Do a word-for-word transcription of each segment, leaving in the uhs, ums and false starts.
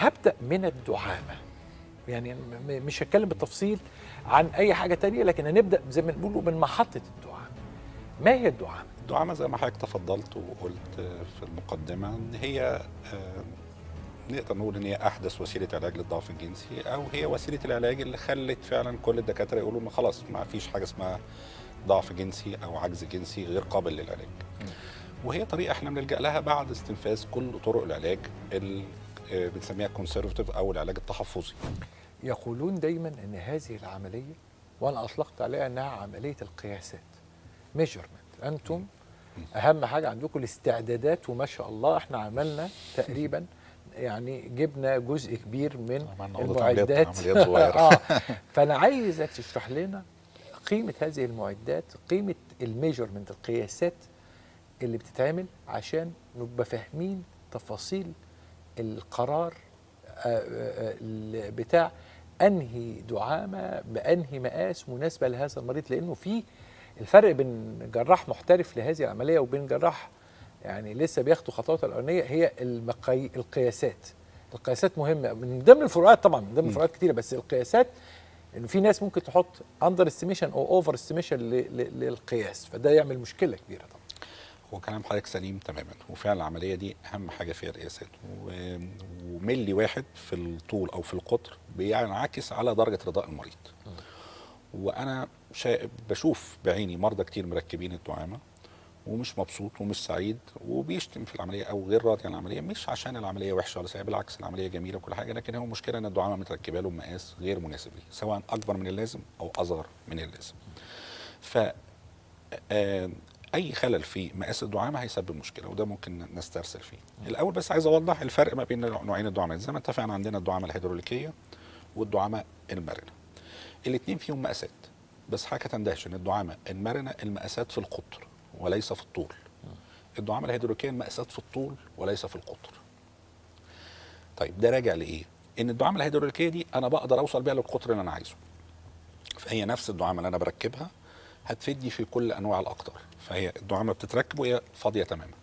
هبدأ من الدعامة، يعني مش هتكلم بالتفصيل عن أي حاجة تانية، لكن هنبدأ زي ما بنقولوا من محطة الدعامة. ما هي الدعامة؟ الدعامة زي ما حضرتك تفضلت وقلت في المقدمة إن هي نقدر نقول إن هي أحدث وسيلة علاج للضعف الجنسي، أو هي وسيلة العلاج اللي خلت فعلا كل الدكاترة يقولوا إن خلاص ما فيش حاجة اسمها ضعف جنسي أو عجز جنسي غير قابل للعلاج. وهي طريقة احنا بنلجأ لها بعد استنفاذ كل طرق العلاج اللي بنسميها كونسرفتيف أو العلاج التحفظي. يقولون دايما ان هذه العمليه، وانا اطلقت عليها انها عمليه القياسات، ميجرمنت. انتم اهم حاجه عندكم الاستعدادات، وما شاء الله احنا عملنا تقريبا يعني جبنا جزء كبير من المعدات عمليات صغيره. اه فانا عايزك تشرح لنا قيمه هذه المعدات، قيمه الميجرمنت، القياسات اللي بتتعمل عشان نبقى فاهمين تفاصيل القرار بتاع انهي دعامه بانهي مقاس مناسبه لهذا المريض، لانه في الفرق بين جراح محترف لهذه العمليه وبين جراح يعني لسه بياخدوا خطوات الاولانيه هي المقاي... القياسات. القياسات مهمه من ضمن الفروقات، طبعا من ضمن الفروقات كتيره، بس القياسات انه في ناس ممكن تحط اندر استيميشن او اوفر استيميشن للقياس، فده يعمل مشكله كبيره طبعا. هو كلام حضرتك سليم تماما، وفعلا العمليه دي اهم حاجه فيها القياسات، وملي واحد في الطول او في القطر بينعكس على درجه رضاء المريض. وانا بشوف بعيني مرضى كتير مركبين الدعامه ومش مبسوط ومش سعيد وبيشتم في العمليه او غير راضي عن العمليه، مش عشان العمليه وحشه ولا سيئه، بالعكس العمليه جميله وكل حاجه، لكن هو المشكله ان الدعامه متركبه له بمقاس غير مناسب ليه، سواء اكبر من اللازم او اصغر من اللازم. ف اي خلل في مقاس الدعامه هيسبب مشكله، وده ممكن نسترسل فيه. الاول بس عايز اوضح الفرق ما بين نوعين الدعامات. زي ما اتفقنا عندنا الدعامه الهيدروليكيه والدعامه المرنه. الاثنين فيهم مقاسات، بس حاجه تندهش ان الدعامه المرنه المقاسات في القطر وليس في الطول. الدعامه الهيدروليكيه المقاسات في الطول وليس في القطر. طيب ده راجع لايه؟ ان الدعامه الهيدروليكيه دي انا بقدر اوصل بيها للقطر اللي انا عايزه. فهي نفس الدعامه اللي انا بركبها هتفيدني في كل انواع الاقطار، فهي الدعامه بتتركب وهي فاضيه تماما.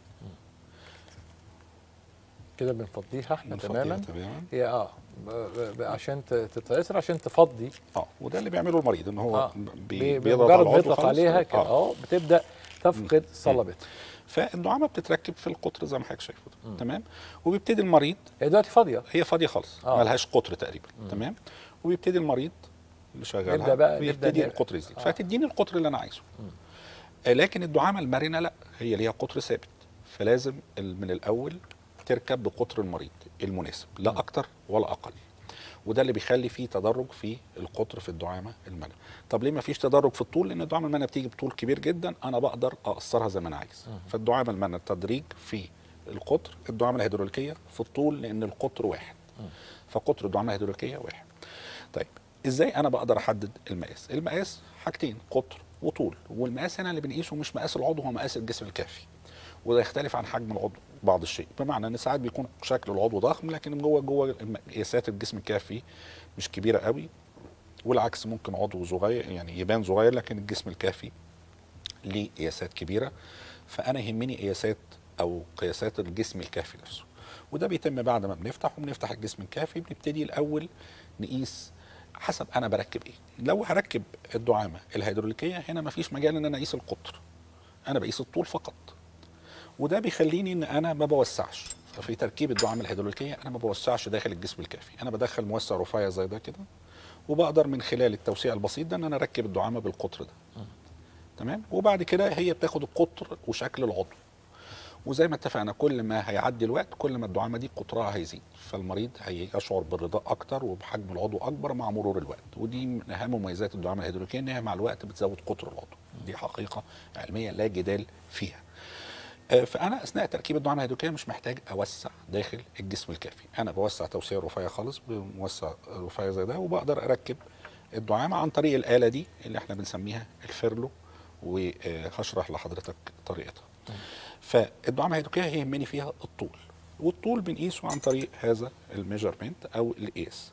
كده بنفضيها احنا تماما. تماما هي اه عشان تتعسر، عشان تفضي. اه وده اللي بيعمله المريض، ان هو آه. بي بيضغط على بيضغط عليها كده اه بتبدا تفقد صلابتها. فالدعامه بتتركب في القطر زي ما حضرتك شايفه ده، تمام. وبيبتدي المريض، هي دلوقتي فاضيه، هي فاضيه خالص، آه. ما لهاش قطر تقريبا. مم. تمام. وبيبتدي المريض اللي شغالها بقى بيبتدي القطر يزيد، آه. فتديني القطر اللي انا عايزه. مم. لكن الدعامه المرنه لا، هي ليها قطر ثابت، فلازم من الاول تركب بقطر المريض المناسب، لا اكتر ولا اقل. وده اللي بيخلي فيه تدرج في القطر في الدعامه المرنه. طب ليه ما فيش تدرج في الطول؟ لان الدعامه المرنه بتيجي بطول كبير جدا، انا بقدر اقصرها زي ما انا عايز. فالدعامه المرنه التدريج في القطر، الدعامه الهيدروليكيه في الطول لان القطر واحد. فقطر الدعامه الهيدروليكيه واحد. طيب ازاي انا بقدر احدد المقاس؟ المقاس حاجتين، قطر وطول. والمقاس هنا اللي بنقيسه مش مقاس العضو، هو مقاس الجسم الكافي. وده يختلف عن حجم العضو بعض الشيء، بمعنى ان ساعات بيكون شكل العضو ضخم لكن جوه جوه قياسات الجسم الكافي مش كبيره قوي، والعكس ممكن عضو صغير يعني يبان صغير لكن الجسم الكافي ليه قياسات كبيره. فانا يهمني قياسات او قياسات الجسم الكافي نفسه، وده بيتم بعد ما بنفتح وبنفتح الجسم الكافي. بنبتدي الاول نقيس حسب انا بركب ايه. لو هركب الدعامه الهيدروليكيه هنا مفيش مجال ان انا اقيس القطر، انا بقيس الطول فقط. وده بيخليني ان انا ما بوسعش. ففي تركيب الدعامه الهيدروليكيه انا ما بوسعش داخل الجسم الكافي، انا بدخل موسع رفيع زي ده كده، وبقدر من خلال التوسيع البسيط ده ان انا اركب الدعامه بالقطر ده. م. تمام. وبعد كده هي بتاخد القطر وشكل العضو، وزي ما اتفقنا كل ما هيعدي الوقت كل ما الدعامه دي قطرها هيزيد، فالمريض هيشعر بالرضاء اكتر وبحجم العضو اكبر مع مرور الوقت. ودي من اهم مميزات الدعامه الهيدروليكيه، ان هي مع الوقت بتزود قطر العضو. دي حقيقه علميه لا جدال فيها. فانا اثناء تركيب الدعامه الهيدروليكيه مش محتاج اوسع داخل الجسم الكافي، انا بوسع توسيع رفيع خالص بموسع رفيع زي ده، وبقدر اركب الدعامه عن طريق الاله دي اللي احنا بنسميها الفيرلو، وهشرح لحضرتك طريقتها. فالدعامه الهيدروليكيه يهمني فيها الطول، والطول بنقيسه عن طريق هذا الميجرمنت او القياس.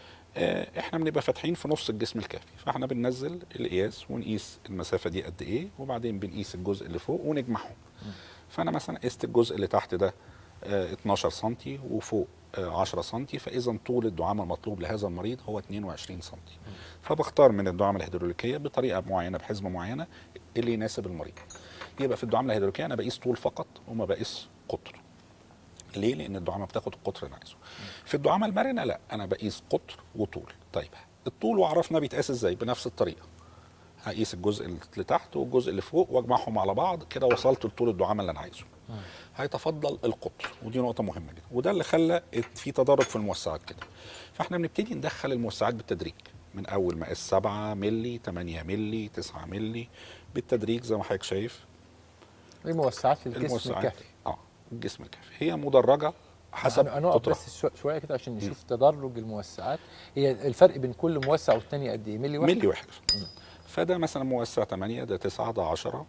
احنا بنبقى فاتحين في نص الجسم الكافي، فاحنا بننزل القياس ونقيس المسافه دي قد ايه، وبعدين بنقيس الجزء اللي فوق ونجمعهم. فانا مثلا قست الجزء اللي تحت ده اه اتناشر سنتي وفوق عشرة سنتي، فاذا طول الدعامه المطلوب لهذا المريض هو اتنين وعشرين سنتي. فبختار من الدعامه الهيدروليكيه بطريقه معينه بحزمه معينه اللي يناسب المريض. يبقى في الدعامه الهيدروليكيه انا بقيس طول فقط وما بقيس قطر. ليه؟ لان الدعامه بتاخد القطر اللي انا عايزه. في الدعامه المرنه لا، انا بقيس قطر وطول. طيب الطول وعرفنا بيتقاس ازاي؟ بنفس الطريقه. هقيس الجزء اللي تحت والجزء اللي فوق واجمعهم على بعض كده، وصلت لطول الدعامه اللي انا عايزه. هيتفضل القطر، ودي نقطه مهمه جدا، وده اللي خلى في تدرج في الموسعات كده. فاحنا بنبتدي ندخل الموسعات بالتدريج، من اول مقاس سبعة مللي، تمانية مللي، تسعة مللي، بالتدريج زي ما حضرتك شايف. دي موسعات للجسم الموسعات الكافي. اه الجسم الكافي هي مدرجه حسب انا اقف قطرها. بس شو- شويه كده عشان نشوف تدرج الموسعات. هي الفرق بين كل موسع والتاني قد ايه؟ ملي واحد؟ ملي واحد. فده مثلا موسع تمانية، ده تسعة، ده عشرة.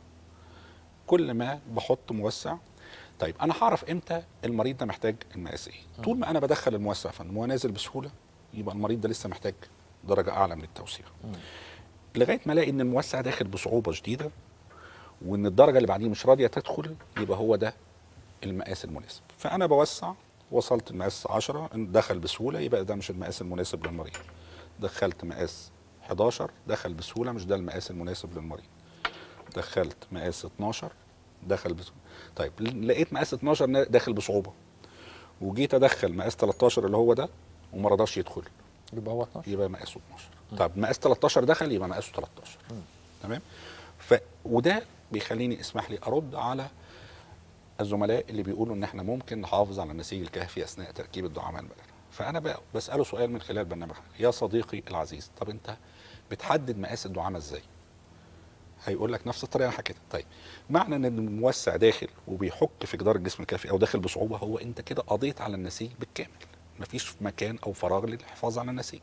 كل ما بحط موسع. طيب انا هعرف امتى المريض ده محتاج المقاس ايه؟ طول ما انا بدخل الموسع فان هو نازل بسهوله، يبقى المريض ده لسه محتاج درجه اعلى من التوسيع. لغايه ما الاقي ان الموسع داخل بصعوبه شديده، وان الدرجه اللي بعديه مش راضيه تدخل، يبقى هو ده المقاس المناسب. فانا بوسع، وصلت المقاس عشرة، دخل بسهوله، يبقى ده مش المقاس المناسب للمريض. دخلت مقاس حداشر، دخل بسهوله، مش ده المقاس المناسب للمريض. دخلت مقاس اتناشر، دخل بسهوله. طيب لقيت مقاس اتناشر داخل بصعوبه، وجيت ادخل مقاس تلتاشر اللي هو ده وما رضاش يدخل، يبقى هو اتناشر. يبقى مقاسه اتناشر. طب مقاس تلتاشر دخل، يبقى مقاسه تلتاشر. تمام. ف وده بيخليني اسمح لي ارد على الزملاء اللي بيقولوا ان احنا ممكن نحافظ على النسيج الكافي اثناء تركيب الدعامه المرنه. فانا بقى بساله سؤال من خلال برنامج، يا صديقي العزيز، طب انت بتحدد مقاس الدعامه ازاي؟ هيقول لك نفس الطريقه اللي حكيتها. طيب معنى ان الموسع داخل وبيحك في جدار الجسم الكافي او داخل بصعوبه، هو انت كده قضيت على النسيج بالكامل، مفيش مكان او فراغ للحفاظ على النسيج.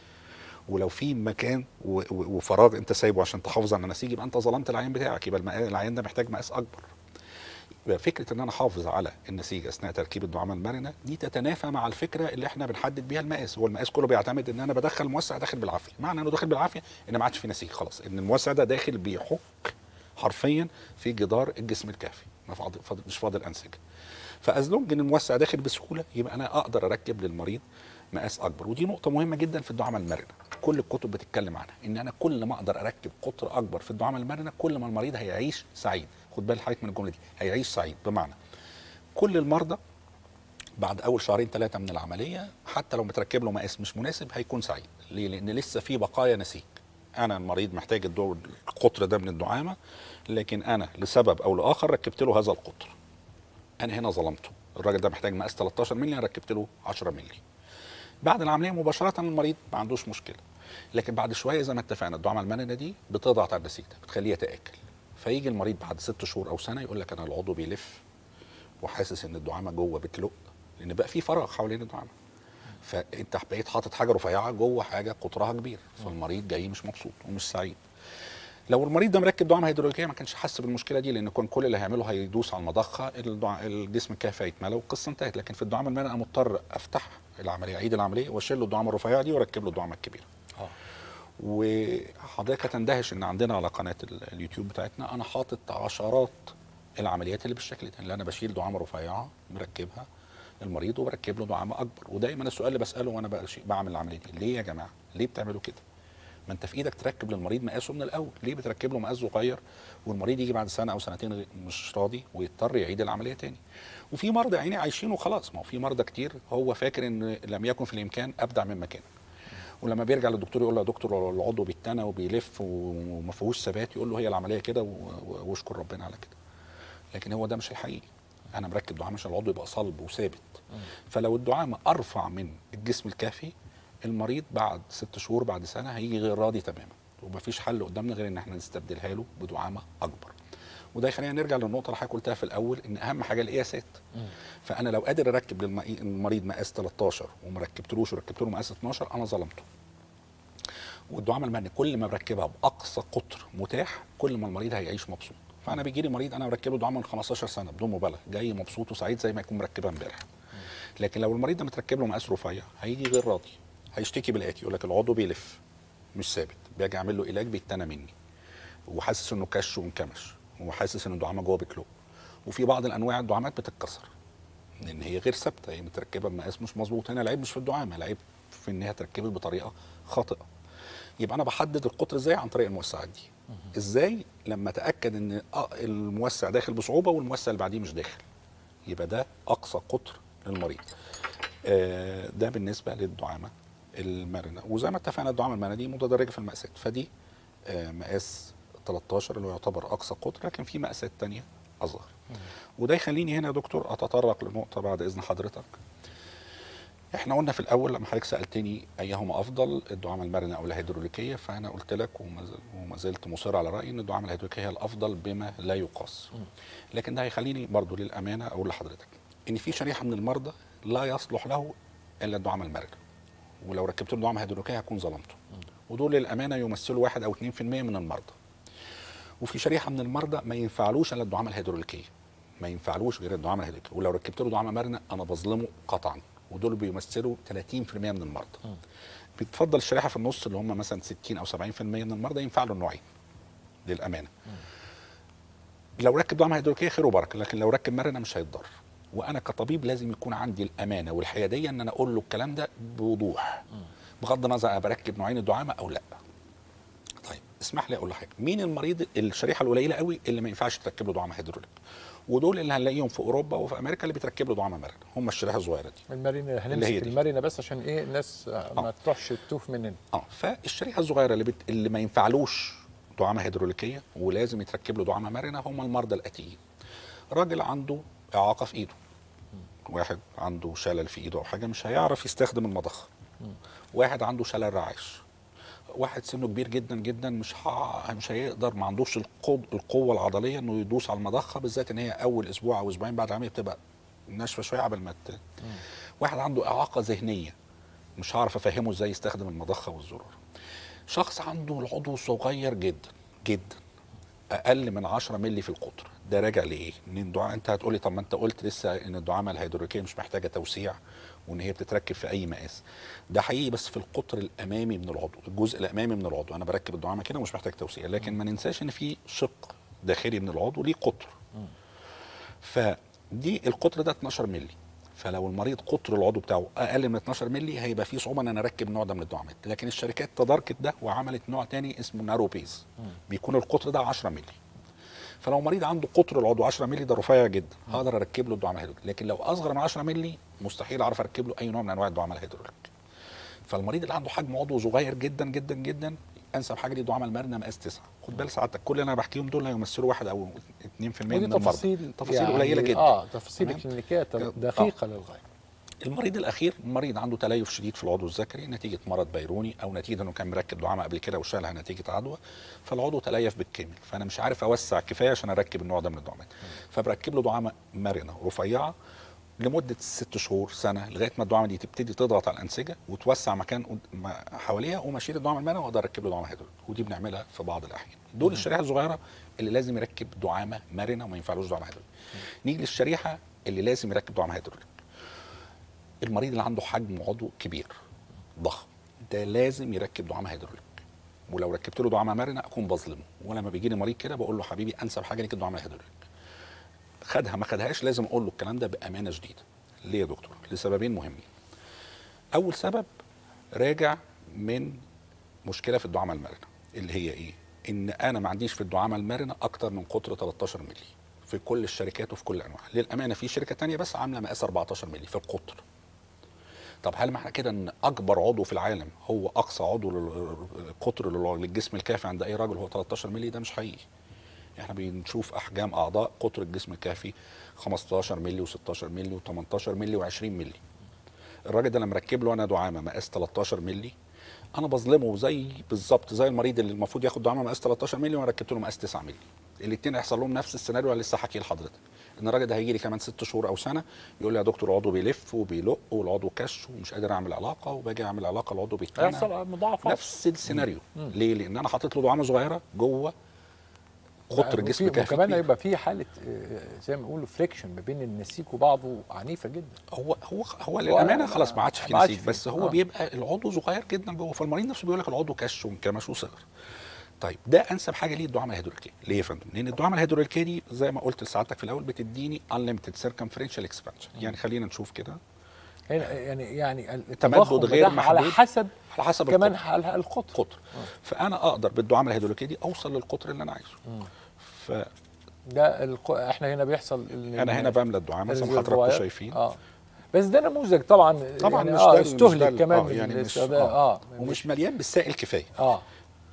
ولو في مكان و- و- وفراغ انت سايبه عشان تحافظ على النسيج، يبقى انت ظلمت العيان بتاعك، يبقى المقا- العيان ده محتاج مقاس اكبر. يبقى فكره ان انا احافظ على النسيج اثناء تركيب الدعامه المرنه دي تتنافى مع الفكره اللي احنا بنحدد بيها المقاس. هو المقاس كله بيعتمد ان انا بدخل موسع داخل بالعافيه، معنى انه داخل بالعافيه ان ما عادش في نسيج خلاص، ان الموسع ده داخل بيحك حرفيا في جدار الجسم الكافي، ما فاضل فاضل- مش فاضل انسجه. فازلونج ان الموسع داخل بسهوله، يبقى انا اقدر اركب للمريض مقاس اكبر. ودي نقطه مهمه جدا في الدعامه المرنه، كل الكتب بتتكلم عنها، ان انا كل ما اقدر اركب قطر اكبر في الدعامه المرنه، كل ما المريض هيعيش سعيد. خد بال حضرتك من الجمله دي، هيعيش سعيد. بمعنى كل المرضى بعد اول شهرين ثلاثه من العمليه، حتى لو متركب له مقاس مش مناسب، هيكون سعيد. ليه؟ لان لسه في بقايا نسيج. انا المريض محتاج الدور القطر ده من الدعامه، لكن انا لسبب او لاخر ركبت له هذا القطر، انا هنا ظلمته. الراجل ده محتاج مقاس تلتاشر مللي، انا ركبت له عشرة مللي. بعد العمليه مباشره المريض ما عندوش مشكله، لكن بعد شويه زي ما اتفقنا الدعامه المرنه دي بتضغط على النسيج ده، بتخليه يتاكل. فيجي المريض بعد ست شهور او سنه يقول لك انا العضو بيلف وحاسس ان الدعامه جوه بتلق، لان بقى في فراغ حوالين الدعامه. فانت بقيت حاطط حاجه رفيعه جوه حاجه قطرها كبير، فالمريض جاي مش مبسوط ومش سعيد. لو المريض ده مركب دعامه هيدروليكيه ما كانش حاسس بالمشكله دي، لان كان كل اللي هيعمله هيدوس على المضخه، الدع... الجسم الكافي هيتملى والقصه انتهت. لكن في الدعامه المرنه انا مضطر افتح العمليه، اعيد العمليه واشيل له الدعامه الرفيعه دي واركب له الدعامه الكبيره. اه وحضرتك هتندهش ان عندنا على قناه ال- اليوتيوب بتاعتنا انا حاطط عشرات العمليات اللي بالشكل ده، اللي انا بشيل دعامه رفيعه مركبها المريض وبركب له دعامه اكبر. ودايما السؤال اللي بساله وانا بقى- بعمل العمليه دي، ليه يا جماعه؟ ليه بتعملوا كده؟ ما انت في ايدك تركب للمريض مقاسه من الاول، ليه بتركب له مقاس صغير والمريض يجي بعد سنه او سنتين غ- مش راضي ويضطر يعيد العمليه تاني؟ وفي مرضى عيني عايشين وخلاص، ما هو في مرضى كتير هو فاكر ان لم يكن في الامكان ابدع مما كان، ولما بيرجع للدكتور يقول له يا دكتور العضو بيتنى وبيلف وما فيهوش ثبات، يقول له هي العمليه كده و- و- واشكر ربنا على كده. لكن هو ده مش الحقيقي، انا مركب دعامه عشان العضو يبقى صلب وثابت. فلو الدعامه ارفع من الجسم الكافي، المريض بعد ست شهور بعد سنه هيجي غير راضي تماما، ومفيش حل قدامنا غير ان احنا نستبدلها له بدعامه اكبر. وده يخلينا نرجع للنقطه اللي حضرتك قلتها في الاول، ان اهم حاجه القياسات. فانا لو قادر اركب للمريض مقاس تلتاشر وما ركبتلوش وركبت له مقاس اتناشر، انا ظلمته. والدعامه المرنه كل ما بركبها باقصى قطر متاح، كل ما المريض هيعيش مبسوط. فانا بيجي لي مريض انا مركب له دعامه من خمستاشر سنه بدون مبالغه، جاي مبسوط وسعيد زي ما يكون مركبها امبارح. لكن لو المريض ده متركب له مقاس رفيع، هيجي غير راضي، هيشتكي بالاتي، يقول لك العضو بيلف مش ثابت، باجي اعمل له علاج بيتنى مني، وحاسس انه كش وانكمش، وحاسس ان الدعامه جوه بتلق. وفي بعض الانواع الدعامات بتتكسر، لان هي غير ثابته، هي متركبه بمقاس مش مظبوط. هنا العيب مش في الدعامه، العيب في ان هي اتركبت بطريقه خاطئه. يبقى انا بحدد القطر ازاي؟ عن طريق الموسعات دي. ازاي؟ لما اتاكد ان الموسع داخل بصعوبه والموسع اللي بعديه مش داخل، يبقى ده اقصى قطر للمريض. آه ده بالنسبه للدعامه المرنه. وزي ما اتفقنا الدعامه المرنه دي متدرجه في المقاسات، فدي آه مقاس تلتاشر اللي هو يعتبر اقصى قطر، لكن في مقاسات تانية اصغر. وده يخليني هنا يا دكتور اتطرق لنقطه بعد اذن حضرتك. احنا قلنا في الاول لما حضرتك سالتني ايهما افضل، الدعامه المرنه او الهيدروليكيه، فانا قلت لك وما زلت مصر على رايي ان الدعامه الهيدروليكيه هي الافضل بما لا يقاس. لكن ده هيخليني برضو للامانه اقول لحضرتك ان في شريحه من المرضى لا يصلح له الا الدعامه المرنه، ولو ركبت له دعامه هيدروليكيه هكون ظلمته. ودول للامانه يمثلوا واحد او اتنين في المية من المرضى. وفي شريحه من المرضى ما ينفعلوش الا الدعامه الهيدروليكيه، ما ينفعلوش غير الدعامه الهيدروليكيه، ولو ركبت له دعامه مرنه انا بظلمه قطعا. ودول بيمثلوا تلاتين في المية من المرضى. بتفضل الشريحه في النص اللي هم مثلا ستين او سبعين في المية من المرضى ينفع له النوعين للامانه. لو ركب دعامه هيدروليكيه خير وبركه، لكن لو ركب مرنه مش هيتضر. وانا كطبيب لازم يكون عندي الامانه والحياديه ان انا اقول له الكلام ده بوضوح، بغض النظر انا بركب نوعين الدعامه او لا. طيب اسمح لي اقول لحضرتك مين المريض الشريحه القليله قوي اللي ما ينفعش تركب له دعامه هيدروليك؟ ودول اللي هنلاقيهم في اوروبا وفي امريكا اللي بيتركب له دعامه مرنه، هم الشريحه الصغيره دي. المرنه هنمسك المرنه بس عشان ايه الناس ما آه. تروحش تتوه مننا. اه فالشريحه الصغيره اللي بت... اللي ما ينفعلوش دعامه هيدروليكيه ولازم يتركب له دعامه مرنه هم المرضى الاتيين. راجل عنده اعاقه في ايده، واحد عنده شلل في ايده او حاجه مش هيعرف يستخدم المضخه، واحد عنده شلل رعاش، واحد سنه كبير جدا جدا مش ها مش هيقدر، ما عندوش القوه العضليه انه يدوس على المضخه، بالذات ان هي اول اسبوع او اسبوعين بعد العمليه بتبقى ناشفه شويه قبل ما ت... واحد عنده اعاقه ذهنيه مش هعرف افهمه ازاي يستخدم المضخه والزرار. شخص عنده العضو صغير جدا جدا اقل من عشرة مللي في القطر، ده راجع لايه؟ ان الدعامه، انت هتقولي طب ما انت قلت لسه ان الدعامه الهيدروليكيه مش محتاجه توسيع وان هي بتتركب في اي مقاس. ده حقيقي بس في القطر الامامي من العضو، الجزء الامامي من العضو انا بركب الدعامه كده ومش محتاج توسيع، لكن ما ننساش ان في شق داخلي من العضو ليه قطر. فدي القطر ده اتناشر مللي، فلو المريض قطر العضو بتاعه اقل من اتناشر مللي هيبقى فيه صعوبه ان انا اركب النوع ده من الدعامات. لكن الشركات تداركت ده وعملت نوع تاني اسمه نارو بيز، بيكون القطر ده عشرة مللي. فلو مريض عنده قطر العضو عشرة مللي ده رفيع جدا هقدر اركب له الدعامه الهيدروليك، لكن لو اصغر من عشرة مللي مستحيل اعرف اركب له اي نوع من انواع الدعامه الهيدروليك. فالمريض اللي عنده حجم عضو صغير جدا جدا جدا انسب حاجه ليه الدعامه المرنه مقاس تسعة. خد بال سعادتك كل اللي انا بحكيهم دول هيمثلوا واحد او اتنين في المية من المرضى. تفاصيل تفاصيل يعني قليله جدا. اه تفاصيل كلينيكيه دقيقه آه. للغايه. المريض الاخير مريض عنده تليف شديد في العضو الذكري نتيجه مرض بيروني او نتيجه انه كان مركب دعامه قبل كده وشالها نتيجه عدوى، فالعضو تليف بالكامل، فانا مش عارف اوسع كفايه عشان اركب النوع ده من الدعامات، فبركب له دعامه مرنه رفيعه لمده ست شهور سنه لغايه ما الدعامه دي تبتدي تضغط على الانسجه وتوسع مكان حواليها، وما اشيل الدعامه المرنه واقدر اركب له دعامه هيدروليك، ودي بنعملها في بعض الاحيان. دول الشريحه الصغيره اللي لازم يركب دعامه مرنه وما ينفعلوش دعامه هيدروليك. نيجي للشريحه اللي لازم يركب دعامه هيدروليك. المريض اللي عنده حجم عضو كبير ضخم ده لازم يركب دعامه هيدروليك، ولو ركبت له دعامه مرنه اكون بظلمه. ولما بيجي لي مريض كده بقول له حبيبي انسب حاجه ليك الدعامه الهيدروليك، خدها ما خدهاش لازم اقول له الكلام ده بامانه شديده. ليه يا دكتور؟ لسببين مهمين. اول سبب راجع من مشكله في الدعامه المرنه اللي هي ايه؟ ان انا ما عنديش في الدعامه المرنه اكتر من قطر تلتاشر مللي في كل الشركات وفي كل الانواع. للامانه في شركه ثانيه بس عامله مقاس اربعتاشر مللي في القطر. طب هل معنى كده ان اكبر عضو في العالم هو اقصى عضو القطر للجسم الكافي عند اي راجل هو تلتاشر مللي؟ ده مش حقيقي. احنا بنشوف احجام اعضاء قطر الجسم الكافي خمستاشر مللي وستاشر مللي وتمنتاشر مللي وعشرين مللي. الراجل ده لما مركب له انا دعامه مقاس تلتاشر مللي انا بظلمه زي بالظبط زي المريض اللي المفروض ياخد دعامه مقاس تلتاشر مللي وانا ركبت له مقاس تسعة مللي. الاثنين هيحصل لهم نفس السيناريو اللي لسه حكيه لحضرتك، ان الراجل ده هيجي لي كمان ست شهور او سنه يقول لي يا دكتور العضو بيلف وبيلق والعضو كش ومش قادر اعمل علاقه، وباجي اعمل علاقه العضو بيتنع. هيحصل مضاعفات. نفس السيناريو. مم. ليه؟ لان انا حاطط له دعامه صغيره جوه قطر الجسم الكافي. وكمان هيبقى في حاله زي ما بيقولوا فريكشن ما بين النسيج وبعضه عنيفه جدا. هو هو هو للامانه خلاص ما عادش في نسيج، بس هو آه. بيبقى العضو صغير جدا جوه، فالمريض نفسه بيقول لك العضو كش وانكمش وصغر. طيب ده انسب حاجه ليه الدعامه الهيدروليكيه. ليه يا فندم؟ لان الدعامه الهيدروليكيه دي زي ما قلت لسعادتك في الاول بتديني unlimited circumferential expansion. يعني خلينا نشوف كده هنا يعني يعني تمدد التضخم غير بتاعها على محدود حسب على حسب كمان القطر. على القطر. قطر. فانا اقدر بالدعامه الهيدروليكيه دي اوصل للقطر اللي انا عايزه. ف ده الق... احنا هنا بيحصل انا هنا بملى الدعامه زي ما الريزرفوار. حضراتكم شايفين. اه بس ده نموذج طبعا طبعا يعني مش اه ده مش ده استهلك ال- كمان آه من يعني مش الاستخدام. اه, اه ومش مليان بالسائل كفايه. اه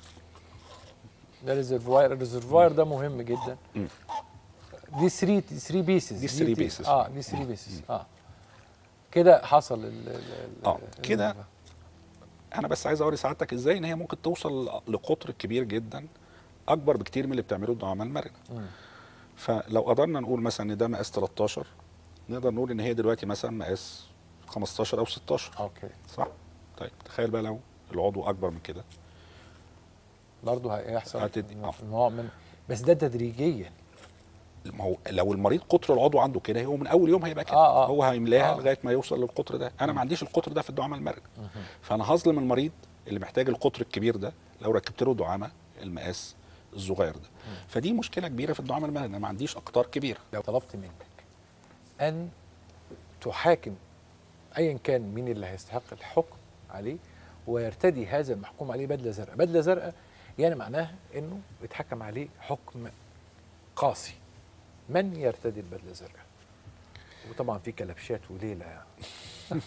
ده ريزرفوار. الريزرفوار ده مهم جدا. مم. دي ثلاثة ثلاثة بيسز. دي ثلاثة بيسز. اه دي ثلاثة بيسز. اه كده حصل ال ال اه كده. انا بس عايز اوري سعادتك ازاي ان هي ممكن توصل لقطر كبير جدا اكبر بكتير من اللي بتعمله الدعامه المرنه. مم. فلو قدرنا نقول مثلا ان ده مقاس تلتاشر، نقدر نقول ان هي دلوقتي مثلا مقاس خمستاشر او ستاشر. اوكي صح؟ طيب تخيل بقى لو العضو اكبر من كده برضه هيحصل هتدي اه نوع من، بس ده تدريجيا. ما هو لو المريض قطر العضو عنده كده هو من اول يوم هيبقى كده. آه آه. هو هيملاها آه. لغايه ما يوصل للقطر ده. انا ما عنديش القطر ده في الدعامه المرنه، فانا هظلم المريض اللي محتاج القطر الكبير ده لو ركبت له دعامه المقاس الصغير ده. فدي مشكله كبيره في الدعامه المرنه، ما عنديش اقطار كبيره. لو طلبت منك ان تحاكم ايا كان مين اللي هيستحق الحكم عليه ويرتدي هذا المحكوم عليه بدله زرقاء. بدله زرقاء يعني معناها انه يتحكم عليه حكم قاسي. من يرتدي البدله الزرقاء؟ وطبعا في كلبشات وليله يعني.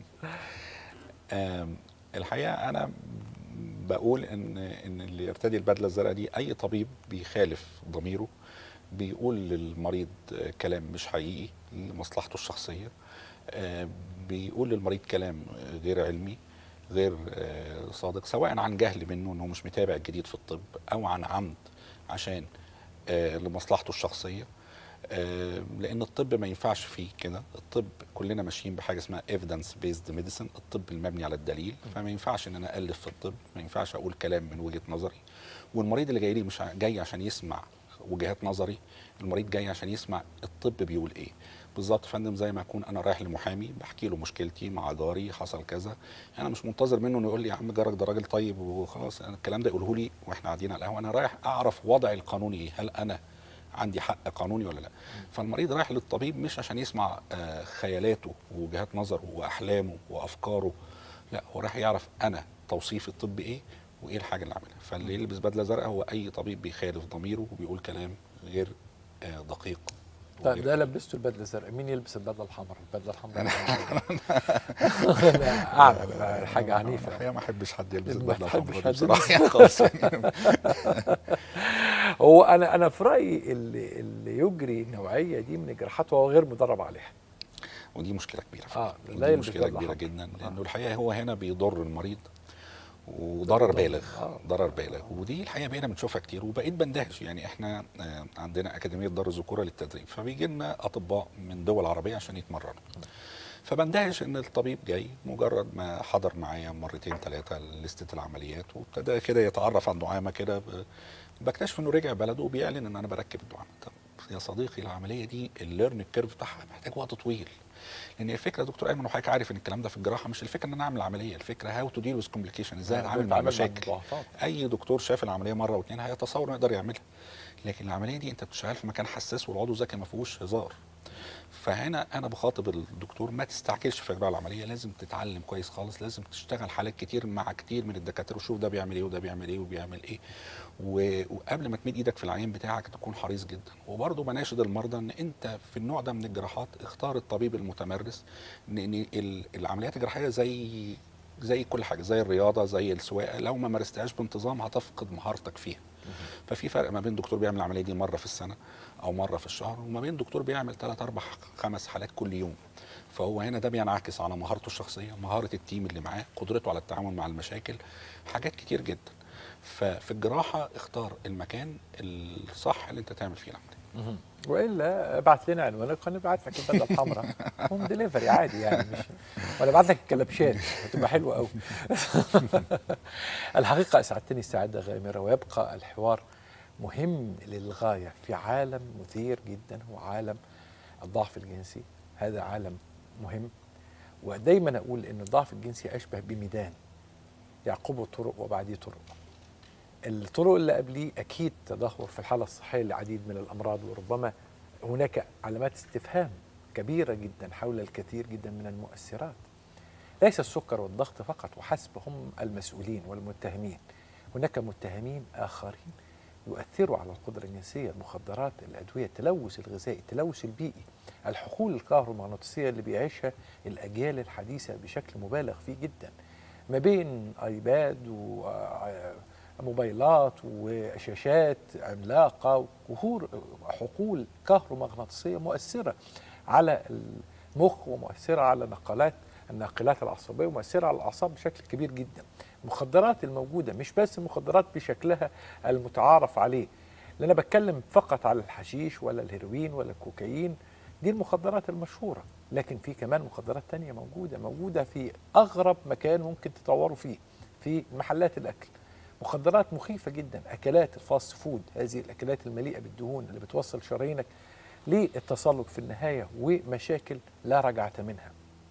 آم، الحقيقه انا بقول ان ان اللي يرتدي البدله الزرقاء دي اي طبيب بيخالف ضميره، بيقول للمريض كلام مش حقيقي لمصلحته الشخصيه، آه، بيقول للمريض كلام غير علمي غير آه، صادق، سواء عن جهل منه انه مش متابع الجديد في الطب او عن عمد عشان آه، لمصلحته الشخصيه. آه، لان الطب ما ينفعش فيه كده. الطب كلنا ماشيين بحاجه اسمها evidence based medicine، الطب المبني على الدليل. فما ينفعش ان انا الف في الطب، ما ينفعش اقول كلام من وجهه نظري. والمريض اللي جاي لي مش جاي عشان يسمع وجهات نظري، المريض جاي عشان يسمع الطب بيقول ايه. بالظبط يا فندم زي ما اكون انا رايح لمحامي بحكي له مشكلتي مع جاري حصل كذا، انا مش منتظر منه انه يقول لي يا عم جارك ده راجل طيب وخلاص. أنا الكلام ده يقوله لي واحنا قاعدين على القهوه، انا رايح اعرف وضعي القانوني ايه، هل انا عندي حق قانوني ولا لا. فالمريض رايح للطبيب مش عشان يسمع آه، خيالاته ووجهات نظره واحلامه وافكاره، لا هو رايح يعرف انا توصيف الطب ايه وايه الحاجه اللي عاملها. فاللي يلبس بدله زرقاء هو اي طبيب بيخالف ضميره وبيقول كلام غير آه، دقيق. طيب ده لبسته البدله الزرقاء، مين يلبس البدله الحمراء؟ البدله الحمراء اعلى حاجه عنيفه. الحقيقه ما احبش حد يلبس ما البدله تحبش الحمراء دي حد بصراحه يلبس. يعني خالص. هو انا انا في رايي اللي اللي يجري النوعيه دي من الجراحات وهو غير مدرب عليها. ودي مشكله كبيره اه ودي لا يلبس مشكله بدلة كبيره حمراء. جدا، لانه آه. الحقيقه هو هنا بيضر المريض وضرر بالغ. آه. ضرر بالغ، ودي الحقيقه بقينا بنشوفها كتير وبقيت بندهش. يعني احنا آه، عندنا اكاديميه دار الذكوره للتدريب، فبيجي لنا اطباء من دول عربيه عشان يتمرنوا. فبندهش ان الطبيب جاي مجرد ما حضر معايا مرتين ثلاثه لستة العمليات وابتدى كده يتعرف عن دعامه كده، ب- بكتشف انه رجع بلده وبيعلن ان انا بركب الدعامه. طب يا صديقي العمليه دي الليرن كيرف بتاعها محتاج وقت طويل. لان الفكره يا دكتور ايمن وحضرتك عارف ان الكلام ده في الجراحه مش الفكره ان انا اعمل عمليه، الفكره هاو تو ديل وذ كومبليكيشن، ازاي اتعامل مع المشاكل. اي دكتور شاف العمليه مره واثنين هيتصور انه يقدر يعملها، لكن العمليه دي انت بتشتغل في مكان حساس والعضو ذكي ما فيهوش هزار. فهنا انا بخاطب الدكتور ما تستعجلش في اجراء العمليه، لازم تتعلم كويس خالص، لازم تشتغل حالات كتير مع كتير من الدكاتره وشوف ده بيعمل ايه وده بيعمل ايه وبيعمل ايه، و- وقبل ما تمد ايدك في العيان بتاعك تكون حريص جدا. وبرضه بناشد المرضى ان انت في النوع ده من الجراحات اختار الطبيب المتمرس، لان ال- العمليات الجراحيه زي زي كل حاجه، زي الرياضه زي السواقه، لو ما مارستهاش بانتظام هتفقد مهارتك فيها. ففي فرق ما بين دكتور بيعمل العمليه دي مره في السنه او مره في الشهر، وما بين دكتور بيعمل ثلاث اربع خمس حالات كل يوم. فهو هنا ده بينعكس على مهارته الشخصيه، مهاره التيم اللي معاه، قدرته على التعامل مع المشاكل، حاجات كتير جدا. ففي الجراحه اختار المكان الصح اللي انت تعمل فيه العمليه. مهم. والا ابعت لنا عنوانك ونبعت لك البدله الحمراء هوم ديليفري عادي يعني، مش ولا ابعت لك الكلبشات هتبقى حلوه قوي. الحقيقه اسعدتني السعاده غامره، ويبقى الحوار مهم للغايه في عالم مثير جدا هو عالم الضعف الجنسي. هذا عالم مهم، ودايما اقول ان الضعف الجنسي اشبه بميدان يعقبه طرق وبعديه طرق. الطرق اللي قبليه اكيد تدهور في الحاله الصحيه لعديد من الامراض، وربما هناك علامات استفهام كبيره جدا حول الكثير جدا من المؤثرات. ليس السكر والضغط فقط وحسب هم المسؤولين والمتهمين، هناك متهمين آخرين يؤثروا على القدرة الجنسية، المخدرات، الأدوية، التلوث الغذائي، التلوث البيئي، الحقول الكهرومغناطيسية اللي بيعيشها الأجيال الحديثة بشكل مبالغ فيه جدا، ما بين آيباد وموبايلات وشاشات عملاقة وكهور حقول كهرومغناطيسية مؤثرة على المخ ومؤثرة على نقلات الناقلات العصبية ومؤثرة على الأعصاب بشكل كبير جدا. المخدرات الموجودة مش بس المخدرات بشكلها المتعارف عليه، لأن أنا بتكلم فقط على الحشيش ولا الهيروين ولا الكوكايين، دي المخدرات المشهورة، لكن في كمان مخدرات تانية موجودة موجودة في أغرب مكان ممكن تطوروا فيه، في محلات الأكل. مخدرات مخيفة جدا، أكلات الفاست فود، هذه الأكلات المليئة بالدهون اللي بتوصل شرايينك للتصلب في النهاية ومشاكل لا رجعة منها.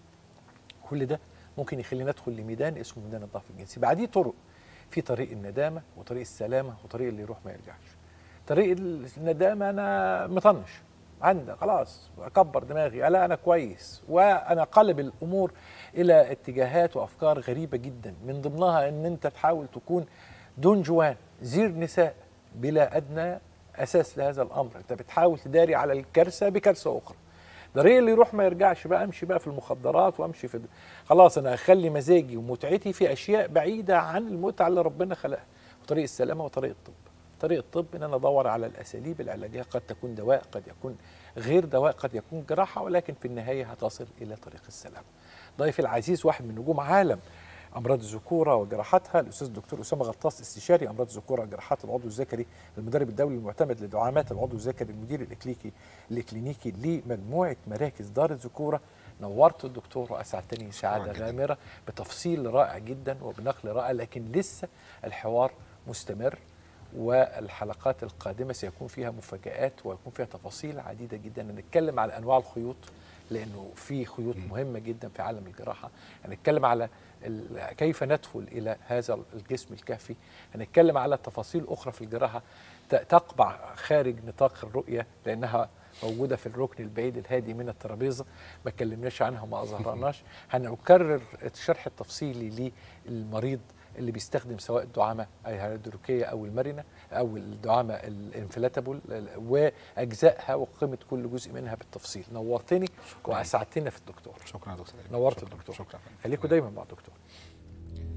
كل ده ممكن يخلينا ندخل لميدان اسمه ميدان الضعف الجنسي. بعديه طرق، في طريق الندامه وطريق السلامه وطريق اللي يروح ما يرجعش. طريق الندامه انا مطنش عندي خلاص، اكبر دماغي، لا انا كويس، وانا قلب الامور الى اتجاهات وافكار غريبه جدا، من ضمنها ان انت تحاول تكون دون جوان زير نساء بلا ادنى اساس لهذا الامر، انت بتحاول تداري على الكارثه بكارثه اخرى. طريق اللي يروح ما يرجعش بقى، امشي بقى في المخدرات وامشي في خلاص انا اخلي مزاجي ومتعتي في اشياء بعيده عن المتعه اللي ربنا خلقها. وطريق السلامه وطريق الطب. طريق الطب ان انا ادور على الاساليب العلاجيه، قد تكون دواء، قد يكون غير دواء، قد يكون جراحه، ولكن في النهايه هتصل الى طريق السلامه. ضيفي العزيز واحد من نجوم عالم امراض الذكوره وجراحاتها، الاستاذ الدكتور اسامه غطاس، استشاري امراض الذكوره وجراحات العضو الذكري، المدرب الدولي المعتمد لدعامات العضو الذكري، المدير الاكلينيكي الاكلينيكي لمجموعه مراكز دار الذكوره. نورت الدكتور واسعدتني سعاده غامره بتفصيل رائع جدا وبنقل رائع، لكن لسه الحوار مستمر، والحلقات القادمه سيكون فيها مفاجآت ويكون فيها تفاصيل عديده جدا. نتكلم على انواع الخيوط، لانه في خيوط مهمه جدا في عالم الجراحه. هنتكلم على كيف ندخل الى هذا الجسم الكهفي، هنتكلم على تفاصيل اخرى في الجراحه تقبع خارج نطاق الرؤيه، لانها موجوده في الركن البعيد الهادي من الترابيزه، ما اتكلمناش عنها وما اظهرناش. هنكرر الشرح التفصيلي للمريض اللي بيستخدم سواء الدعامه الهيدروكيه او المرنه او الدعامه الانفلاتابل واجزائها وقيمه كل جزء منها بالتفصيل. نورتني واسعدتنا في الدكتور. شكرا يا دكتور. نورت الدكتور. شكرا. خليكم دايما مع الدكتور.